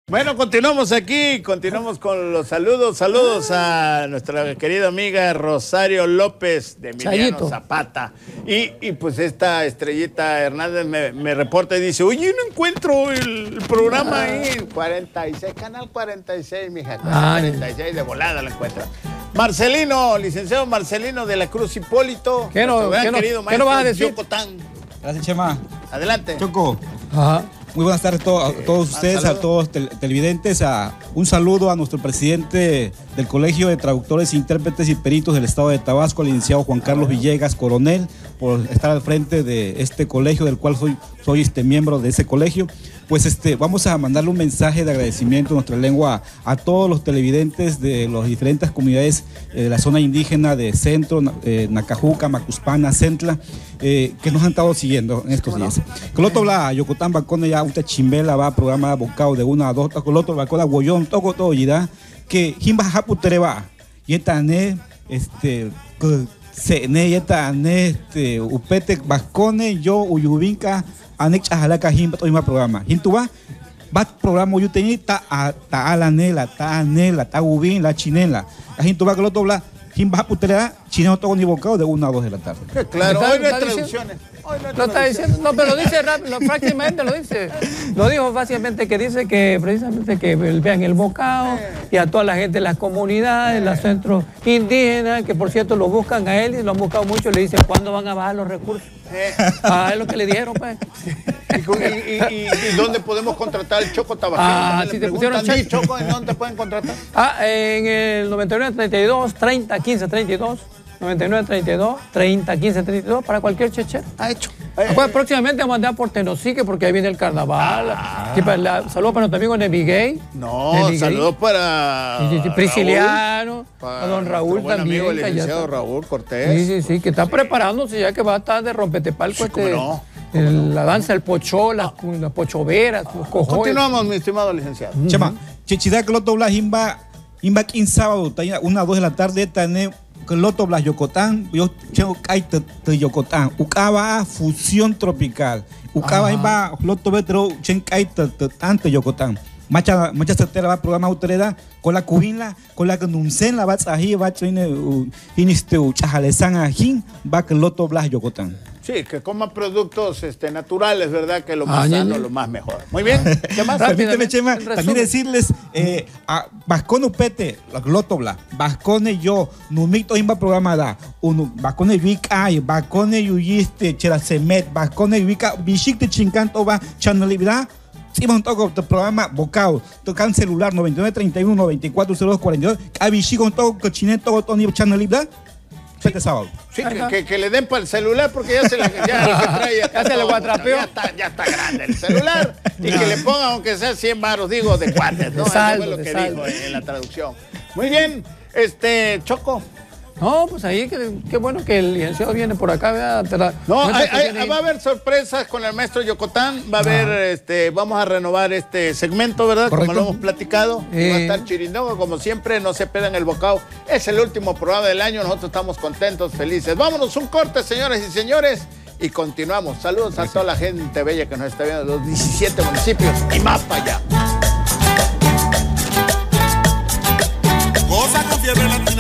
Bueno, continuamos aquí, continuamos con los saludos. Saludos a nuestra querida amiga Rosario López de Emiliano Chayito. Zapata. Y pues esta Estrellita Hernández me reporta y dice, oye, no encuentro el programa ahí. 46, canal 46, mija. 46 de volada la encuentra. Marcelino, licenciado Marcelino de la Cruz Hipólito. ¿Qué no vas a decir? Yocotán. Gracias, Chema. Adelante. Choco. Ajá. Muy buenas tardes a todos ustedes, a todos televidentes. Un saludo a nuestro presidente del Colegio de Traductores, Intérpretes y Peritos del Estado de Tabasco, al licenciado Juan Carlos Villegas Coronel, por estar al frente de este colegio, del cual soy miembro de ese colegio. Pues vamos a mandarle un mensaje de agradecimiento en nuestra lengua a todos los televidentes de las diferentes comunidades de la zona indígena de Centro, Nacajuca, Macuspana, Centla, que nos han estado siguiendo en estos días. Coloto la Yocotán Bacone ya usted chimbela va programa bocado de 1 a 2, coloto Bacona Guayón, todo yida, que Jimba Japutereba, yetane, Sene yetane, Upete Bacone, yo Uyubinca, Anex Ajalaka Jimba, todo el programa. Jintuba, bat programa Uyuteni, ta alanela, ta anela, ta ubin, la chinela. La Jintuba Coloto Bla. Jimba Japutereba, chino todo ni bocado de 1 a 2 de la tarde. Claro, hoy no hay traducciones. Lo está diciendo, no, pero lo dice rápido, prácticamente lo dice. Lo dijo fácilmente, que dice que precisamente que vean el bocado y a toda la gente de las comunidades, los centros indígenas, que por cierto lo buscan a él y lo han buscado mucho, le dicen cuándo van a bajar los recursos. Es lo que le dijeron, pues. ¿Y dónde podemos contratar el Choco Tabajero? Si te pusieron Choco, ¿en dónde te pueden contratar? En el 9932 30 15 32. 9932 30 15 32 para cualquier chechero. Hecho. Pues, próximamente vamos a andar por Tenosique porque ahí viene el carnaval. Saludos para nuestro amigo Nemiguey. Saludos para Prisciliano, Raúl, a don Raúl buen también. amigo, el licenciado Raúl Cortés. Sí, que está preparándose ya que va a estar de rompetepalco la danza del pochó, las pochoveras, los cojones. Continuamos, mi estimado licenciado. Chema, Chichidá Coloto Bla Jimba 15 sábado, 1 a 2 de la tarde, tane Coloto Blas Yocotán, yo tengo Kaita de Yocotán, Ucaba Fusión Tropical, Ucaba Imba, Loto Betro, Chen Kaita ante Yocotán. Macha Satera va programa autoridad con la cubina, con la que nuncen la va a Chajalesan Ajín, va que Loto Blas Yocotán. Sí, que coman productos naturales, ¿verdad? Que lo más sano, lo más mejor. Muy bien. ¿Qué más? Permíteme, Chema, también decirles a Vascone Upete, Loto Blas, Vascone yo, Numito Imba programa da, Vascone Vika, Vascone Yuyiste, Cherasemet, Vascone Vika, Bishikte Chincanto va, Chanelibra. Sí, un toco de programa Bocao, tocan celular 9931 9402 42, Abishi con todo cochine todo Tony Channel Libra. Este sábado. Sí, que le den para el celular porque ya se le trae ya se le guatrapeó. Ya está grande el celular y que le pongan aunque sea 100 baros, digo, de cuates, ¿no? Eso fue lo que dijo en la traducción. Muy bien, Choco. No, pues ahí, qué bueno que el licenciado viene por acá. Va a haber sorpresas con el maestro Yocotán. Va a haber, vamos a renovar este segmento, ¿verdad? Correcto. Como lo hemos platicado. Va a estar Chirindongo, como siempre, no se pierdan el bocado. Es el último programa del año, nosotros estamos contentos, felices. Vámonos, un corte, señoras y señores, y continuamos. Saludos a toda la gente bella que nos está viendo, los 17 municipios y más para allá. Goza con fiebre latina.